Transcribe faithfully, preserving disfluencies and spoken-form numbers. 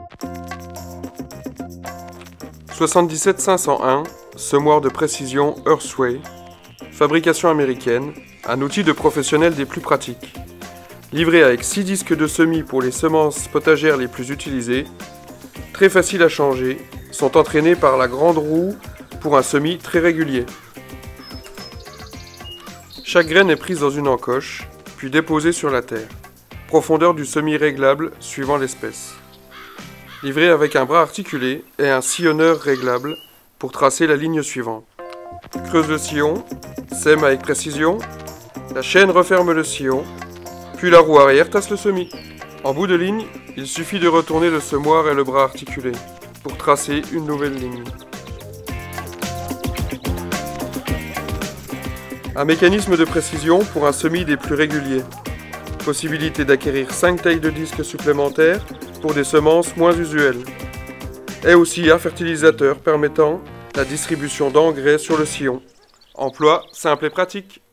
soixante-dix-sept cinq cent un, semoir de précision Earthway, fabrication américaine, un outil de professionnel des plus pratiques. Livré avec six disques de semis pour les semences potagères les plus utilisées, très facile à changer, sont entraînés par la grande roue pour un semis très régulier. Chaque graine est prise dans une encoche, puis déposée sur la terre. Profondeur du semis réglable suivant l'espèce. Livré avec un bras articulé et un sillonneur réglable pour tracer la ligne suivante. Creuse le sillon, sème avec précision, la chaîne referme le sillon, puis la roue arrière tasse le semis. En bout de ligne, il suffit de retourner le semoir et le bras articulé pour tracer une nouvelle ligne. Un mécanisme de précision pour un semis des plus réguliers. Possibilité d'acquérir cinq tailles de disques supplémentaires pour des semences moins usuelles. Et aussi un fertilisateur permettant la distribution d'engrais sur le sillon. Emploi simple et pratique.